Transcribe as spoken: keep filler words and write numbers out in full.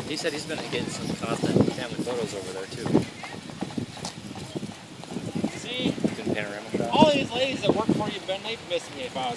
He said he's been getting some constant family photos over there too. See, Good panorama shot. all these ladies that work for you, Ben, they've missed me if I was